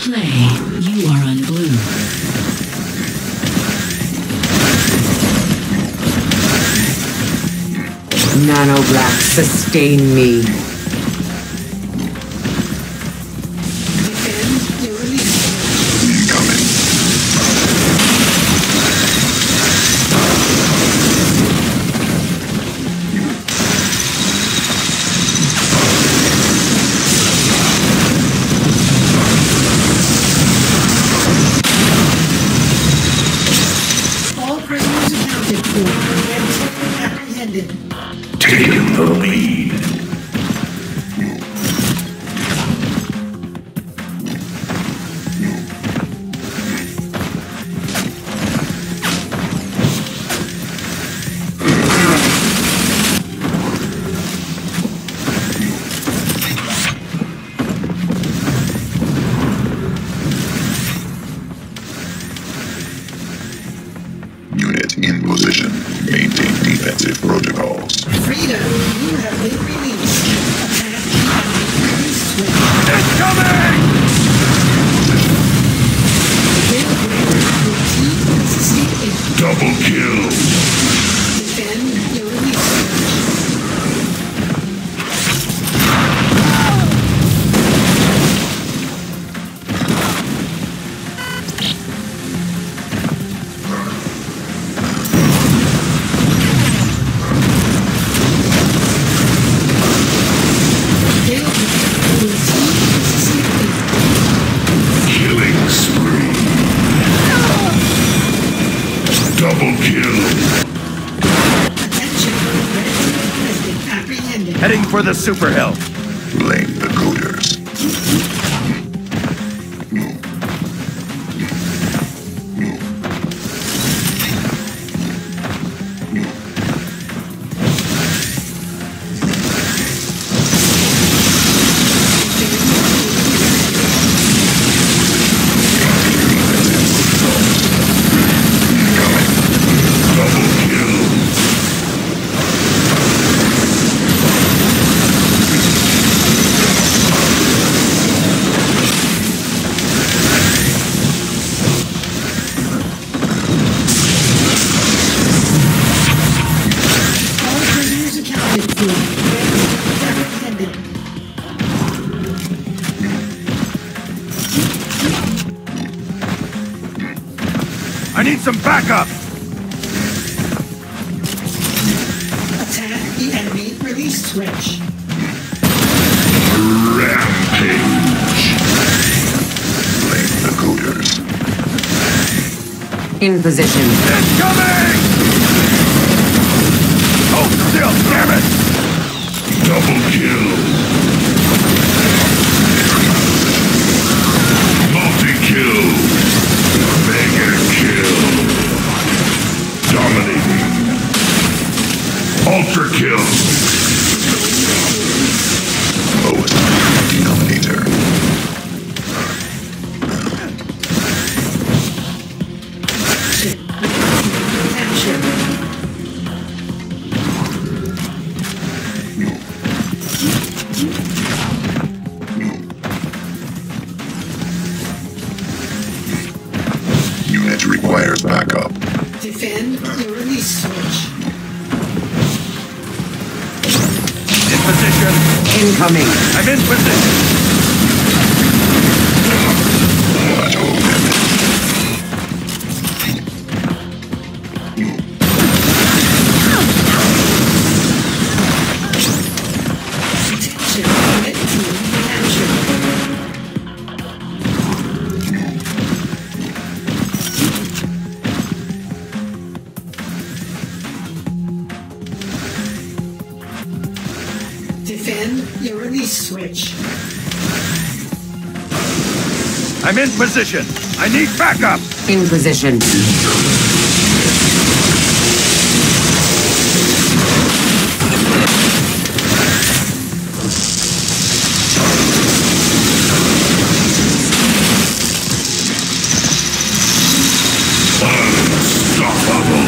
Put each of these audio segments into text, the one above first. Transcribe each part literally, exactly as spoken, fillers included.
play, you are on blue. Nano Black, sustain me. Defend your release. Incoming. All prisoners accounted for. Red team apprehended. Taking the lead. Unit in position. Maintain defensive protocols. Freedom, you have been released. Attack the release switch. Incoming! Your team has escaped. Double kill. Defend your release switch. Killing spree. Double kill. Attention, red team has been apprehended. Heading for the super hill. Blame the coders. Double kill. All prisoners accounted for. Red team apprehended. I need some backup. Attack the enemy release switch. Rampage. Blame the coders. In position. Incoming! Hold still, damn it! Double kill. Multi-kill. Mega kill. Dominating. Ultra kill. Lowest denominator. Action. Unit requires backup. Defend your release switch. In position. Incoming. I'm in position. What open? Attention, red team captured. Defend your release switch. I'm in position. I need backup. In position. Unstoppable.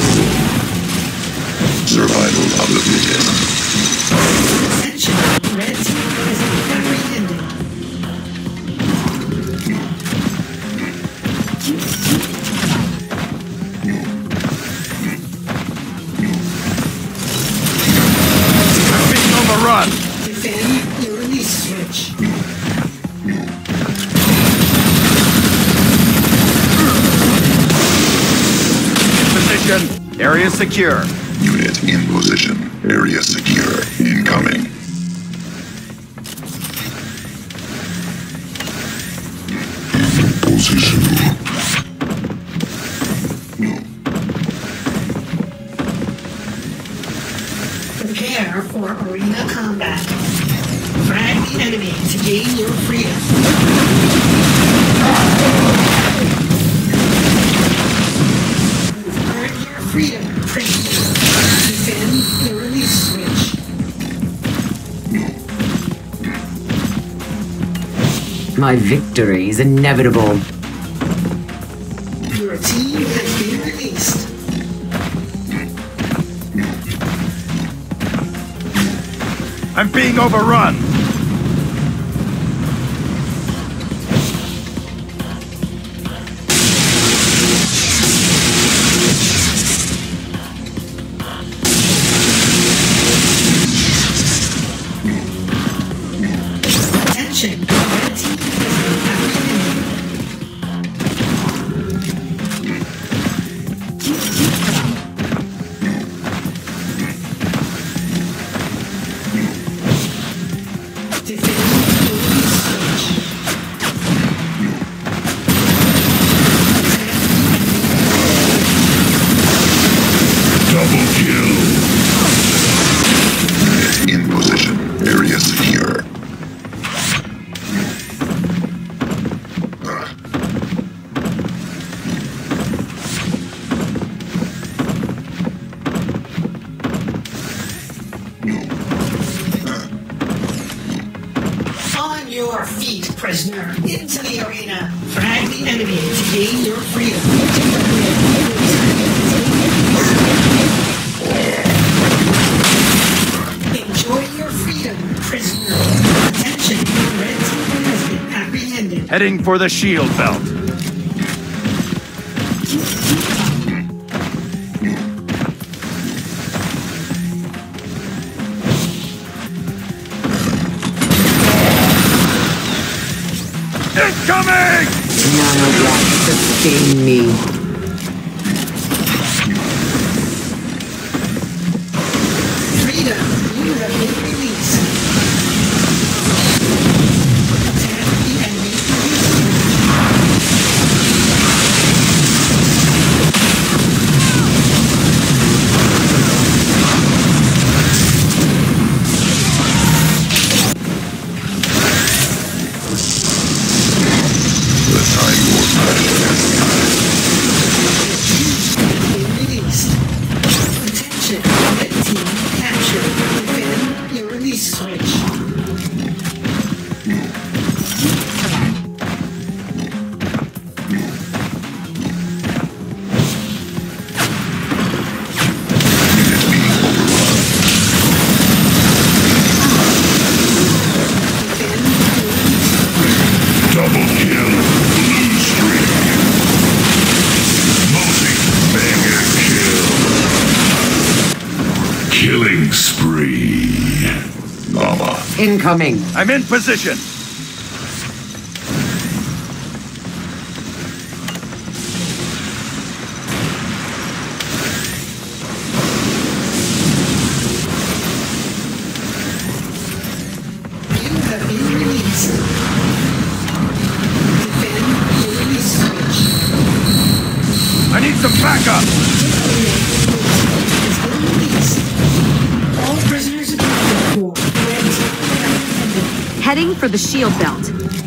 Survival of the fittest. Attention, red team has been apprehended. position. Area secure. Unit in position. Area secure. Incoming. In position. Prepare for arena combat. Frag the enemy to gain your freedom. You've earned your freedom, prisoner. Defend the release switch. My victory is inevitable. Your team has been released. I'm being overrun. Attention, red team has been apprehended. Defend the release switch. Double kill. Unit in position. Area secure. On your feet, prisoner. Into the arena. Frag the enemy to gain your freedom. Enjoy your freedom, prisoner. Attention, red team has been apprehended. Heading for the shield belt. Incoming! Nanoblack, sustain me. Freedom, you have been released. Attack the enemy. The time Lord Been released. Attention, red team captured. Defend your release switch. Defend your release Double kill. Blue streak. Multi-mega kill. Killing spree. Lava. Incoming. I'm in position. You have been released. Defend your release switch. I need some backup. Has been released. All prisoners accounted for. Red team apprehended. Heading for the shield belt.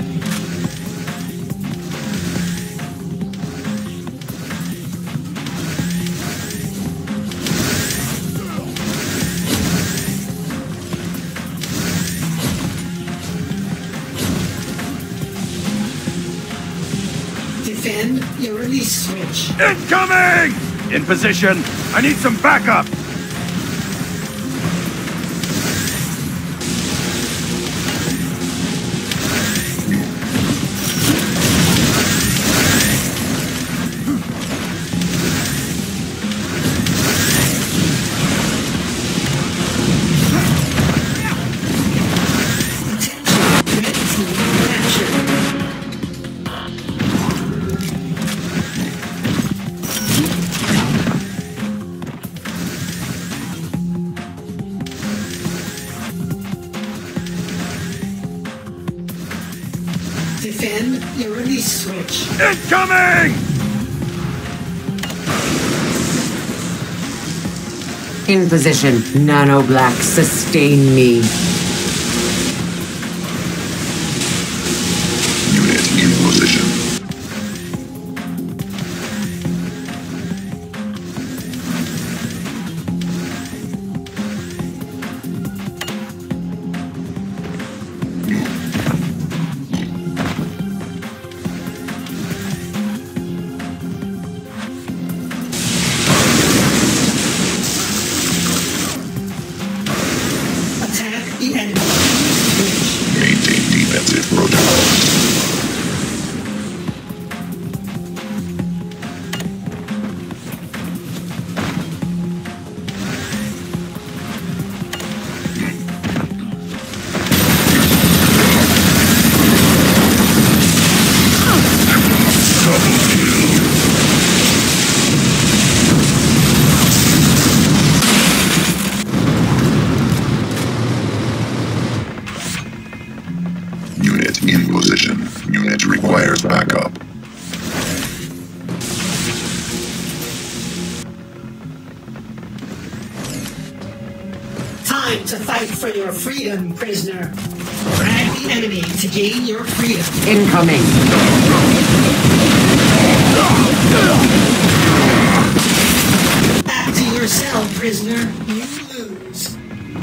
Defend your release switch. Incoming! In position. I need some backup. Attention, red team captured. release switch. Incoming! In position. Nano Black, sustain me. Unit in position. Attack the enemy. Switch. Maintain defensive protocols. Unit in position. Unit requires backup. Time to fight for your freedom, prisoner. Frag the enemy to gain your freedom. Incoming. Back to your cell, prisoner. You lose.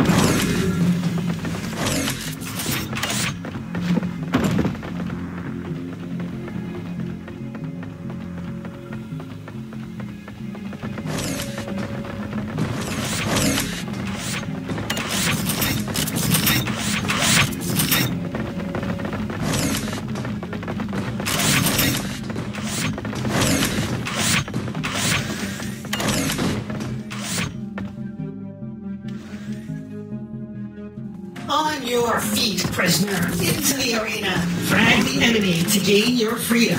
On your feet, prisoner. Into the arena. Frag the enemy to gain your freedom.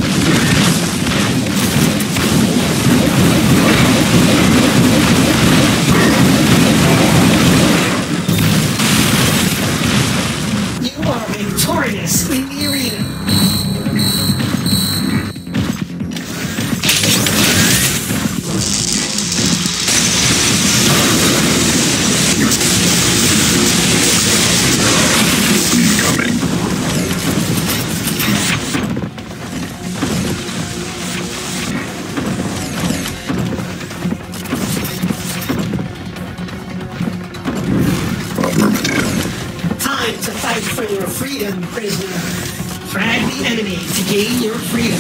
You are victorious in the arena. Incoming. Affirmative. Time to fight for your freedom, prisoner. Frag the enemy to gain your freedom.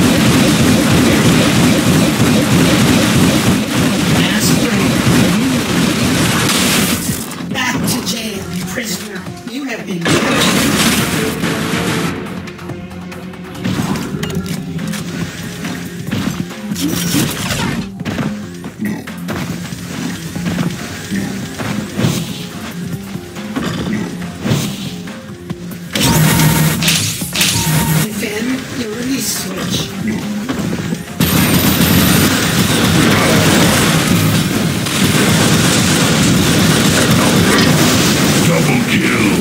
Mass break. Back to jail, prisoner. You have been defend your release switch. Double kill.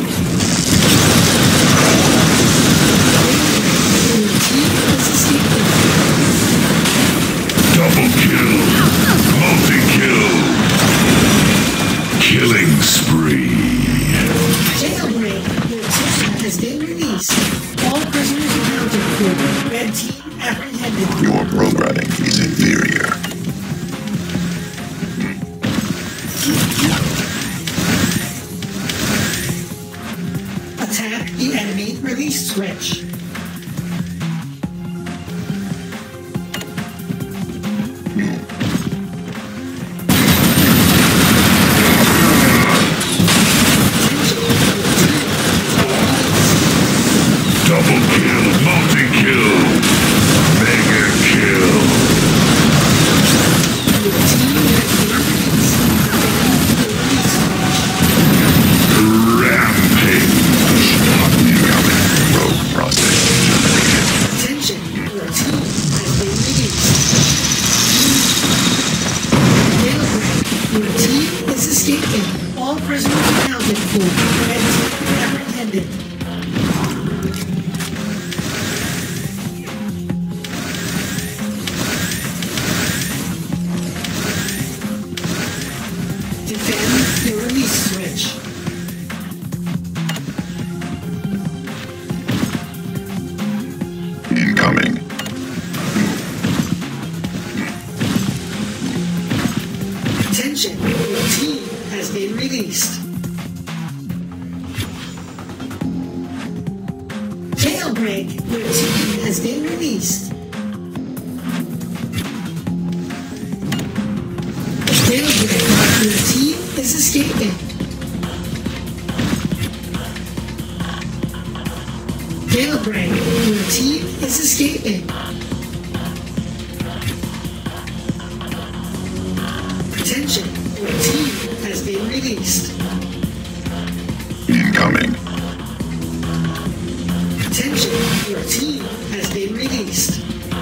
Your team has escaped. Double kill. Multi-kill. Killing spree. Jailbreak. Your team has been released. All prisoners accounted for. Red team apprehended. Your programming is inferior. Attack the enemy release switch. Double kill. Multi-kill. Mega kill. Your team has been released. Rampage. Incoming. Rogue process terminated. Attention, your team has been released. Jailbreak. Your team is escaping. All prisoners accounted for. Red team apprehended. released. Jailbreak, your team has been released. Jailbreak, your team is escaping. Jailbreak, your team is escaping. Attention, your team has been released. Incoming. Attention, your team has been released.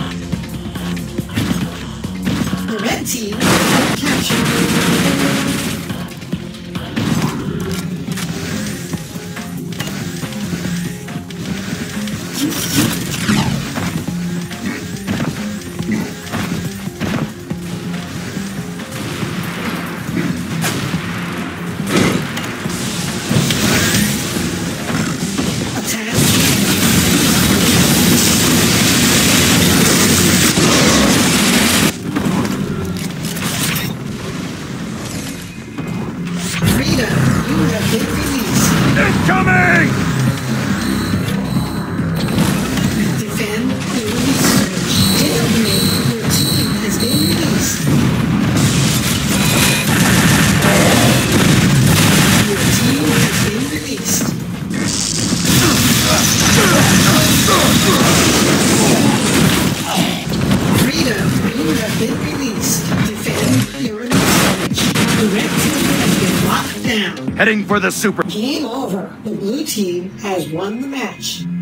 The red team has been captured. Incoming! Defend the release. Jailbreak, your team has been released. Your team has been released. Freedom, you have been released. Defend your release. The red team has been locked down. Heading for the super... Game over. The blue team has won the match.